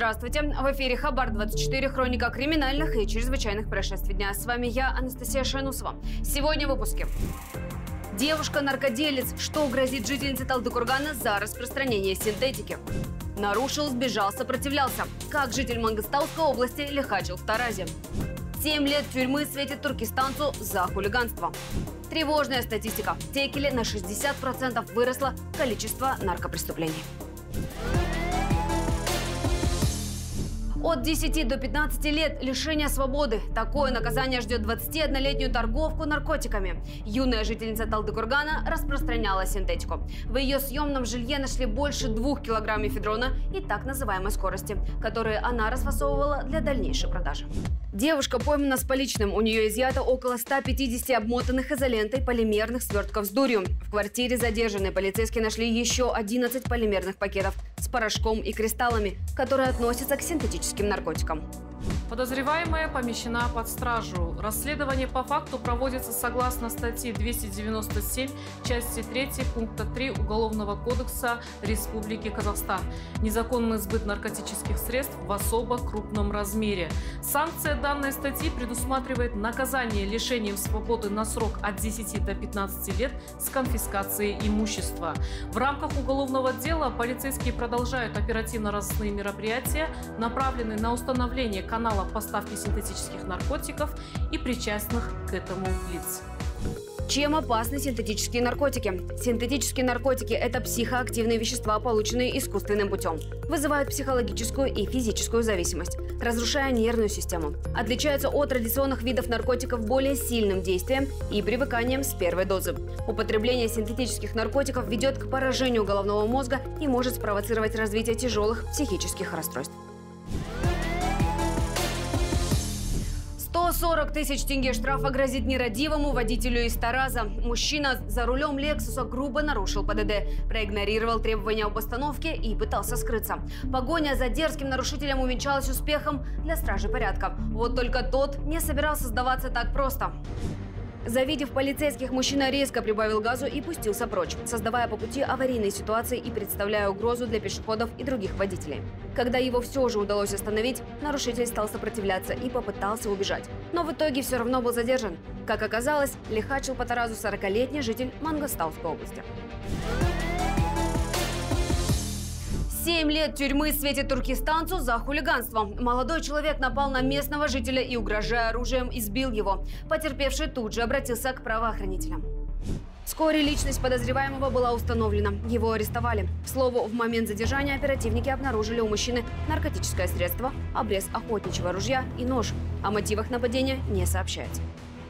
Здравствуйте! В эфире Хабар-24, хроника криминальных и чрезвычайных происшествий дня. С вами я, Анастасия Шайнусова. Сегодня в выпуске. Девушка-наркоделец. Что грозит жительнице Талдыкургана за распространение синтетики? Нарушил, сбежал, сопротивлялся. Как житель Мангостауской области лихачил в Таразе. 7 лет тюрьмы светит туркестанцу за хулиганство. Тревожная статистика. В Текеле на 60% выросло количество наркопреступлений. От 10 до 15 лет лишения свободы. Такое наказание ждет 21-летнюю торговку наркотиками. Юная жительница Талдыкургана распространяла синтетику. В ее съемном жилье нашли больше 2 килограмм мефедрона и так называемой скорости, которые она расфасовывала для дальнейшей продажи. Девушка поймана с поличным. У нее изъято около 150 обмотанных изолентой полимерных свертков с дурью. В квартире задержанной полицейские нашли еще 11 полимерных пакетов с порошком и кристаллами, которые относятся к синтетическим наркотикам. Подозреваемая помещена под стражу. Расследование по факту проводится согласно статье 297, части 3, пункта 3 Уголовного кодекса Республики Казахстан. Незаконный сбыт наркотических средств в особо крупном размере. Санкция данной статьи предусматривает наказание лишением свободы на срок от 10 до 15 лет с конфискацией имущества. В рамках уголовного дела полицейские продолжают оперативно-розыскные мероприятия, направленные на установление канала поставки синтетических наркотиков и причастных к этому лиц. Чем опасны синтетические наркотики? Синтетические наркотики – это психоактивные вещества, полученные искусственным путем. Вызывают психологическую и физическую зависимость, разрушая нервную систему. Отличаются от традиционных видов наркотиков более сильным действием и привыканием с первой дозы. Употребление синтетических наркотиков ведет к поражению головного мозга и может спровоцировать развитие тяжелых психических расстройств. 140 тысяч тенге штрафа грозит нерадивому водителю из Тараза. Мужчина за рулем Лексуса грубо нарушил ПДД, проигнорировал требования об остановке и пытался скрыться. Погоня за дерзким нарушителем увенчалась успехом для стражи порядка. Вот только тот не собирался сдаваться так просто. Завидев полицейских, мужчина резко прибавил газу и пустился прочь, создавая по пути аварийные ситуации и представляя угрозу для пешеходов и других водителей. Когда его все же удалось остановить, нарушитель стал сопротивляться и попытался убежать. Но в итоге все равно был задержан. Как оказалось, лихачил по Таразу 40-летний житель Мангостауской области. 7 лет тюрьмы светит туркестанцу за хулиганство. Молодой человек напал на местного жителя и, угрожая оружием, избил его. Потерпевший тут же обратился к правоохранителям. Вскоре личность подозреваемого была установлена. Его арестовали. К слову, в момент задержания оперативники обнаружили у мужчины наркотическое средство, обрез охотничьего ружья и нож. О мотивах нападения не сообщается.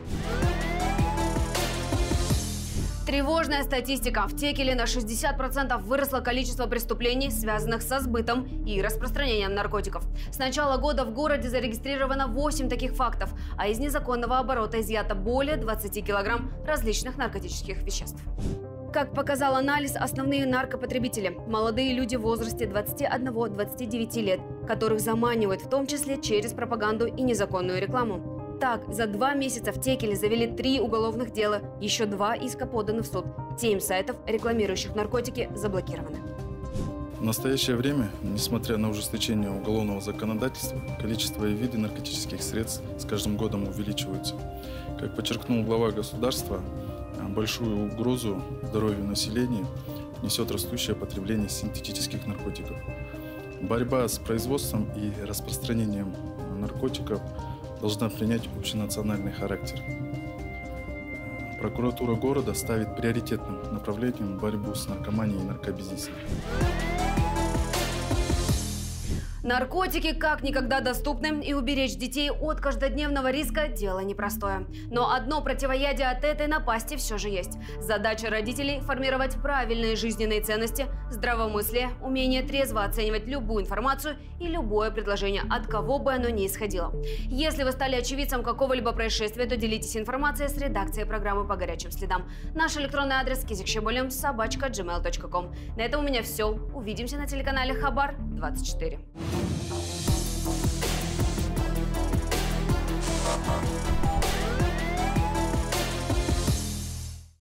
Тревожная статистика. В Текеле на 60% выросло количество преступлений, связанных со сбытом и распространением наркотиков. С начала года в городе зарегистрировано 8 таких фактов, а из незаконного оборота изъято более 20 килограмм различных наркотических веществ. Как показал анализ, основные наркопотребители – молодые люди в возрасте 21-29 лет, которых заманивают в том числе через пропаганду и незаконную рекламу. Так, за 2 месяца в Текеле завели 3 уголовных дела, еще 2 иска поданы в суд. 7 сайтов, рекламирующих наркотики, заблокированы. В настоящее время, несмотря на ужесточение уголовного законодательства, количество и виды наркотических средств с каждым годом увеличиваются. Как подчеркнул глава государства, большую угрозу здоровью населения несет растущее потребление синтетических наркотиков. Борьба с производством и распространением наркотиков должна принять общенациональный характер. Прокуратура города ставит приоритетным направлением борьбу с наркоманией и наркобизнесом. Наркотики как никогда доступны, и уберечь детей от каждодневного риска – дело непростое. Но одно противоядие от этой напасти все же есть. Задача родителей – формировать правильные жизненные ценности, здравомыслие, умение трезво оценивать любую информацию и любое предложение, от кого бы оно ни исходило. Если вы стали очевидцем какого-либо происшествия, то делитесь информацией с редакцией программы «По горячим следам». Наш электронный адрес kizikshebolim@gmail.com. На этом у меня все. Увидимся на телеканале Хабар-24.